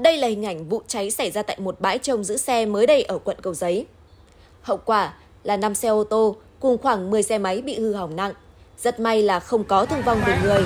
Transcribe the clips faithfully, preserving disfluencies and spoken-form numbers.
Đây là hình ảnh vụ cháy xảy ra tại một bãi trông giữ xe mới đây ở quận Cầu Giấy. Hậu quả là năm xe ô tô cùng khoảng mười xe máy bị hư hỏng nặng. Rất may là không có thương vong về người.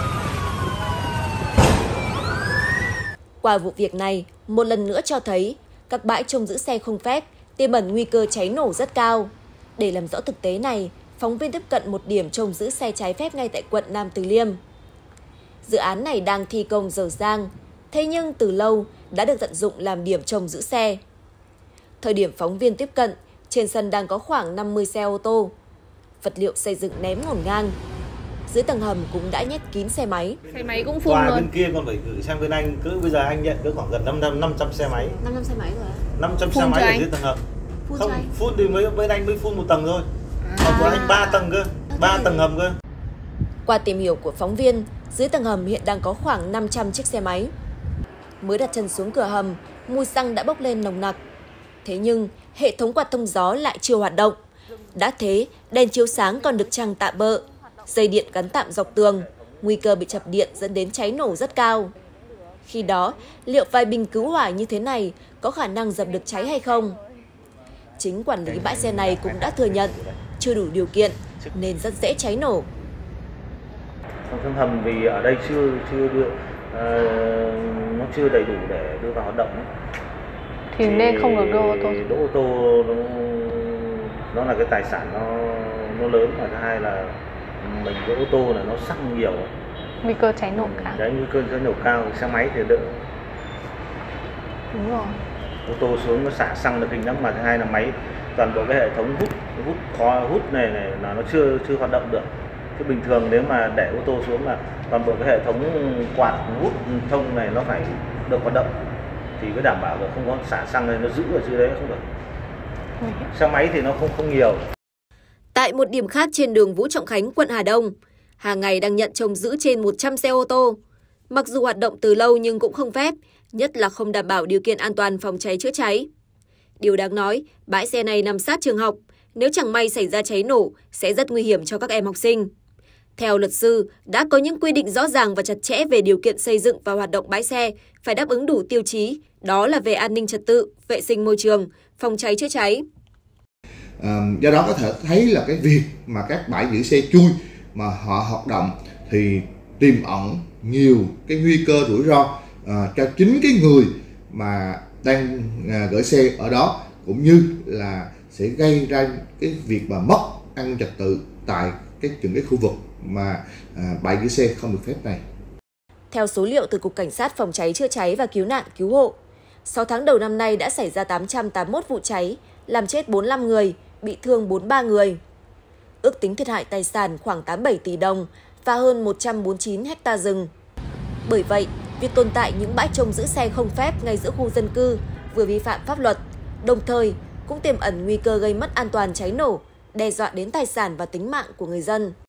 Qua vụ việc này, một lần nữa cho thấy các bãi trông giữ xe không phép tiềm ẩn nguy cơ cháy nổ rất cao. Để làm rõ thực tế này, phóng viên tiếp cận một điểm trông giữ xe trái phép ngay tại quận Nam Từ Liêm. Dự án này đang thi công dở dang, thế nhưng từ lâu đã được tận dụng làm điểm trông giữ xe. Thời điểm phóng viên tiếp cận, trên sân đang có khoảng năm mươi xe ô tô. Vật liệu xây dựng ném ngổn ngang. Dưới tầng hầm cũng đã nhét kín xe máy. Xe máy cũng phun Qua luôn. bên kia còn phải gửi sang bên anh, cứ bây giờ anh nhận cứ khoảng gần năm trăm xe máy. năm trăm xe máy rồi ạ? năm trăm Phun xe máy ở anh. dưới tầng hầm. Phun Không, cho anh. phun thì mới bên anh mới phun một tầng thôi. À. Còn của anh ba tầng cơ, ba tầng hầm cơ. Qua tìm hiểu của phóng viên, dưới tầng hầm hiện đang có khoảng năm trăm chiếc xe máy. Mới đặt chân xuống cửa hầm, mùi xăng đã bốc lên nồng nặc. Thế nhưng, hệ thống quạt thông gió lại chưa hoạt động. Đã thế, đèn chiếu sáng còn được trăng tạm bợ. Dây điện gắn tạm dọc tường, nguy cơ bị chập điện dẫn đến cháy nổ rất cao. Khi đó, liệu vài bình cứu hỏa như thế này có khả năng dập được cháy hay không? Chính quản lý bãi xe này cũng đã thừa nhận chưa đủ điều kiện nên rất dễ cháy nổ. Trong hầm vì ở đây chưa chưa đưa uh, nó chưa đầy đủ để đưa vào hoạt động ấy. Thì, thì nên không được đưa ô tô. Đỗ ô tô nó, nó là cái tài sản nó nó lớn, và thứ hai là mình cái ô tô là nó xăng nhiều, Nguy cơ cháy nổ cao. Đấy, nguy cơ cháy nổ cao. Xe máy thì đỡ. Đúng rồi. Ô tô xuống nó xả xăng là kinh lắm, mà thứ hai là máy toàn bộ cái hệ thống hút hút khó hút này này là nó chưa chưa hoạt động được. Chứ bình thường nếu mà để ô tô xuống là toàn bộ cái hệ thống quạt hút thông này nó phải được hoạt động thì mới đảm bảo được, không có xả xăng này nó giữ ở dưới đấy không được. Xe máy thì nó không không nhiều. Tại một điểm khác trên đường Vũ Trọng Khánh, quận Hà Đông, hàng ngày đang nhận trông giữ trên một trăm xe ô tô. Mặc dù hoạt động từ lâu nhưng cũng không phép, nhất là không đảm bảo điều kiện an toàn phòng cháy chữa cháy. Điều đáng nói, bãi xe này nằm sát trường học, nếu chẳng may xảy ra cháy nổ sẽ rất nguy hiểm cho các em học sinh. Theo luật sư, đã có những quy định rõ ràng và chặt chẽ về điều kiện xây dựng và hoạt động bãi xe, phải đáp ứng đủ tiêu chí, đó là về an ninh trật tự, vệ sinh môi trường, phòng cháy chữa cháy. À, do đó có thể thấy là cái việc mà các bãi giữ xe chui mà họ hoạt động thì tiềm ẩn nhiều cái nguy cơ rủi ro à, cho chính cái người mà đang à, gửi xe ở đó, cũng như là sẽ gây ra cái việc mà mất an ninh trật tự tại cái những cái khu vực mà à, bãi gửi xe không được phép này. Theo số liệu từ Cục Cảnh sát Phòng cháy chữa cháy và Cứu nạn Cứu hộ, sáu tháng đầu năm nay đã xảy ra tám trăm tám mươi mốt vụ cháy, làm chết bốn mươi lăm người, bị thương bốn mươi ba người. Ước tính thiệt hại tài sản khoảng tám mươi bảy tỷ đồng và hơn một trăm bốn mươi chín ha rừng. Bởi vậy, việc tồn tại những bãi trông giữ xe không phép ngay giữa khu dân cư vừa vi phạm pháp luật, đồng thời cũng tiềm ẩn nguy cơ gây mất an toàn cháy nổ, đe dọa đến tài sản và tính mạng của người dân.